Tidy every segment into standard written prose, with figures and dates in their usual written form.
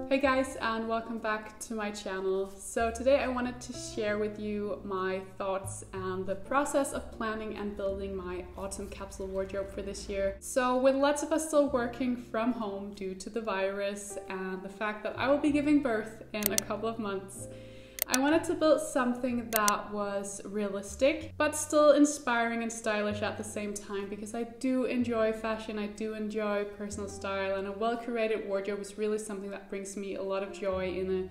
Hey guys, and welcome back to my channel. So today I wanted to share with you my thoughts and the process of planning and building my autumn capsule wardrobe for this year. So with lots of us still working from home due to the virus and the fact that I will be giving birth in a couple of months, I wanted to build something that was realistic, but still inspiring and stylish at the same time, because I do enjoy fashion, I do enjoy personal style, and a well-curated wardrobe is really something that brings me a lot of joy in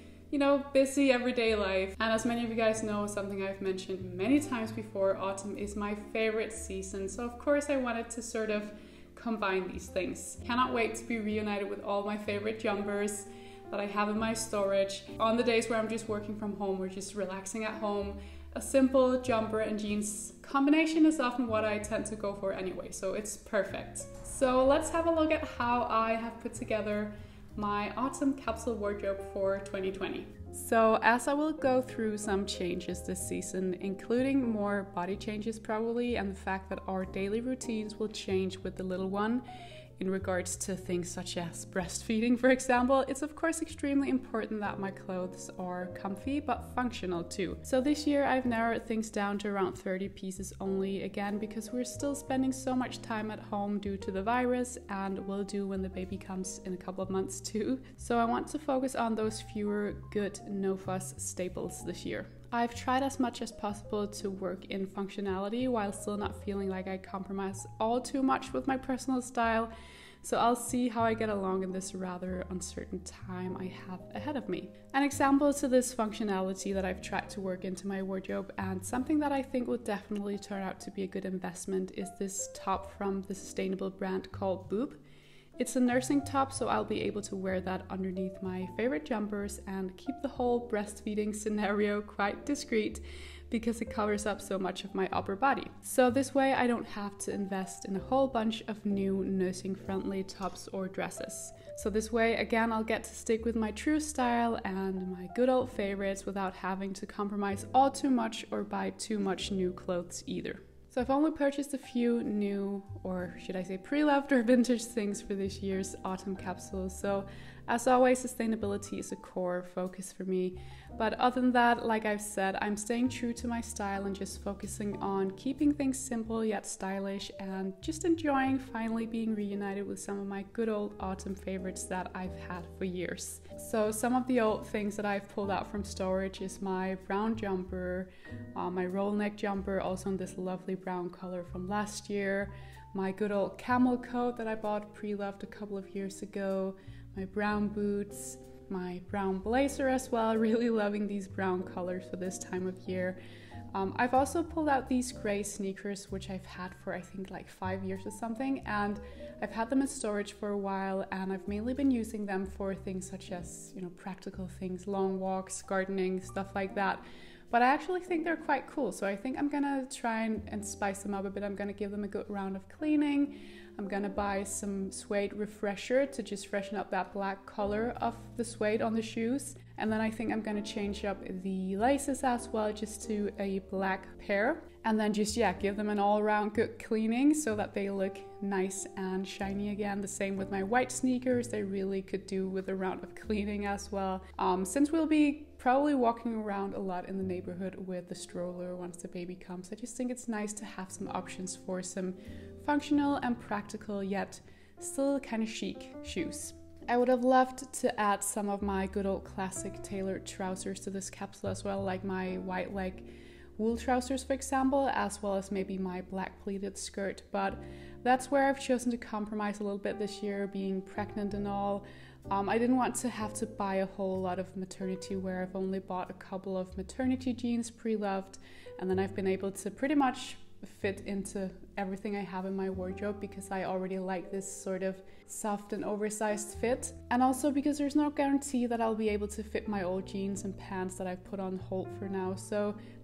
a, busy everyday life. And as many of you guys know, something I've mentioned many times before, autumn is my favorite season. So of course I wanted to sort of combine these things. Cannot wait to be reunited with all my favorite jumpers that I have in my storage. On the days where I'm just working from home or just relaxing at home, a simple jumper and jeans combination is often what I tend to go for anyway, so it's perfect. So let's have a look at how I have put together my autumn capsule wardrobe for 2020. So as I will go through some changes this season, including more body changes probably, and the fact that our daily routines will change with the little one, in regards to things such as breastfeeding, for example, it's of course extremely important that my clothes are comfy but functional too. So this year I've narrowed things down to around 30 pieces only, again because we're still spending so much time at home due to the virus, and will do when the baby comes in a couple of months too. So I want to focus on those fewer good no-fuss staples this year. I've tried as much as possible to work in functionality while still not feeling like I compromise all too much with my personal style. So I'll see how I get along in this rather uncertain time I have ahead of me. An example to this functionality that I've tried to work into my wardrobe, and something that I think will definitely turn out to be a good investment, is this top from the sustainable brand called Boob. It's a nursing top, so I'll be able to wear that underneath my favorite jumpers and keep the whole breastfeeding scenario quite discreet, because it covers up so much of my upper body. So this way I don't have to invest in a whole bunch of new nursing friendly tops or dresses. So this way again I'll get to stick with my true style and my good old favorites without having to compromise all too much or buy too much new clothes either. So I've only purchased a few new, or should I say pre-loved or vintage things for this year's autumn capsule. So as always, sustainability is a core focus for me. But other than that, like I've said, I'm staying true to my style and just focusing on keeping things simple yet stylish, and just enjoying finally being reunited with some of my good old autumn favorites that I've had for years. So some of the old things that I've pulled out from storage is my brown jumper, my roll neck jumper, also in this lovely brown color from last year, my good old camel coat that I bought pre-loved a couple of years ago, my brown boots, my brown blazer as well, really loving these brown colors for this time of year. I've also pulled out these gray sneakers, which I've had for I think like 5 years or something, and I've had them in storage for a while, and I've mainly been using them for things such as, practical things, long walks, gardening, stuff like that. But I actually think they're quite cool, so I think I'm gonna try and spice them up a bit. I'm gonna give them a good round of cleaning. I'm gonna buy some suede refresher to just freshen up that black color of the suede on the shoes. And then I think I'm gonna change up the laces as well, just to a black pair. And then just, give them an all-around good cleaning so that they look nice and shiny again. The same with my white sneakers. They really could do with a round of cleaning as well. Since we'll be probably walking around a lot in the neighborhood with the stroller once the baby comes, I just think it's nice to have some options for some functional and practical yet still kind of chic shoes. I would have loved to add some of my good old classic tailored trousers to this capsule as well, like my white leg wool trousers for example, as well as maybe my black pleated skirt, but that's where I've chosen to compromise a little bit this year, being pregnant and all. I didn't want to have to buy a whole lot of maternity wear. I've only bought a couple of maternity jeans pre-loved, and then I've been able to pretty much fit into everything I have in my wardrobe, because I already like this sort of soft and oversized fit, and also because there's no guarantee that I'll be able to fit my old jeans and pants that I've put on hold for now. So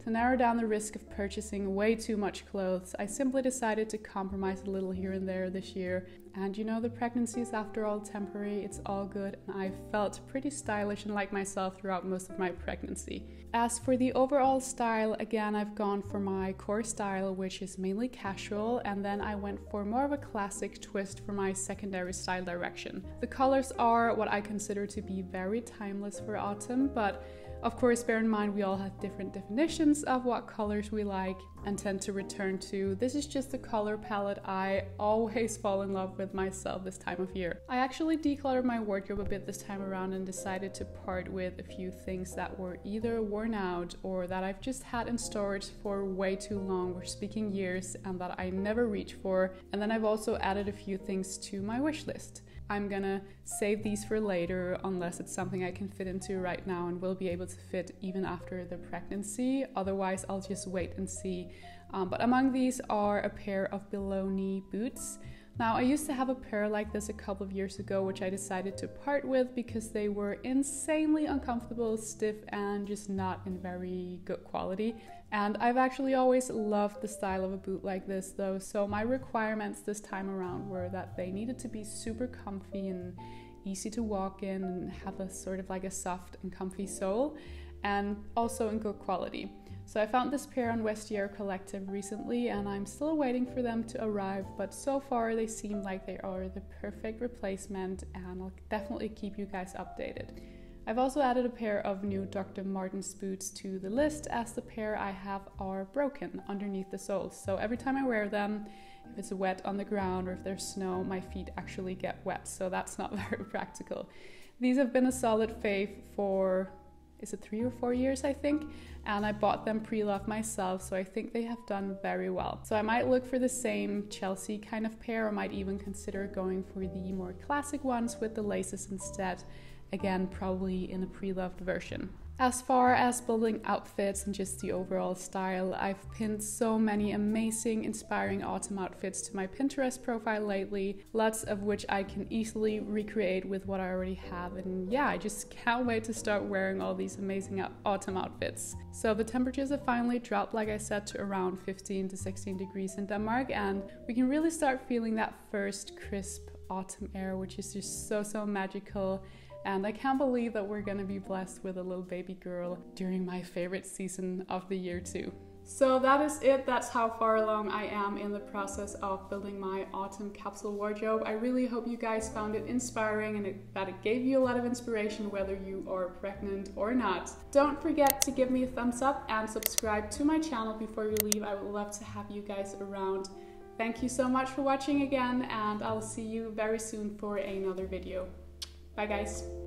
To narrow down the risk of purchasing way too much clothes, I simply decided to compromise a little here and there this year. And you know, the pregnancy is after all temporary, it's all good, and I felt pretty stylish and like myself throughout most of my pregnancy. As for the overall style, again, I've gone for my core style, which is mainly casual, and then I went for more of a classic twist for my secondary style direction. The colors are what I consider to be very timeless for autumn, but of course, bear in mind we all have different definitions of what colors we like and tend to return to. This is just the color palette I always fall in love with myself this time of year. I actually decluttered my wardrobe a bit this time around and decided to part with a few things that were either worn out or that I've just had in storage for way too long, we're speaking years, and that I never reach for. And then I've also added a few things to my wish list. I'm gonna save these for later unless it's something I can fit into right now and will be able to fit even after the pregnancy. Otherwise, I'll just wait and see. But among these are a pair of below-knee boots. Now, I used to have a pair like this a couple of years ago, which I decided to part with because they were insanely uncomfortable, stiff, and just not in very good quality. And I've actually always loved the style of a boot like this though, so my requirements this time around were that they needed to be super comfy and easy to walk in and have a sort of like a soft and comfy sole, and also in good quality. So I found this pair on Vestiaire Collective recently and I'm still waiting for them to arrive, but so far they seem like they are the perfect replacement, and I'll definitely keep you guys updated. I've also added a pair of new Dr. Martens boots to the list, as the pair I have are broken underneath the soles. So every time I wear them, if it's wet on the ground or if there's snow, my feet actually get wet. So that's not very practical. These have been a solid fave for, is it 3 or 4 years, I think? And I bought them pre-loved myself, so I think they have done very well. So I might look for the same Chelsea kind of pair, or might even consider going for the more classic ones with the laces instead. Again, probably in a pre-loved version. As far as building outfits and just the overall style, I've pinned so many amazing, inspiring autumn outfits to my Pinterest profile lately, lots of which I can easily recreate with what I already have. And yeah, I just can't wait to start wearing all these amazing autumn outfits. So the temperatures have finally dropped, like I said, to around 15 to 16 degrees in Denmark, and we can really start feeling that first crisp autumn air, which is just so magical. And I can't believe that we're gonna be blessed with a little baby girl during my favorite season of the year too. So that is it. That's how far along I am in the process of building my autumn capsule wardrobe. I really hope you guys found it inspiring and that it gave you a lot of inspiration whether you are pregnant or not. Don't forget to give me a thumbs up and subscribe to my channel before you leave. I would love to have you guys around. Thank you so much for watching again, and I'll see you very soon for another video. Bye guys.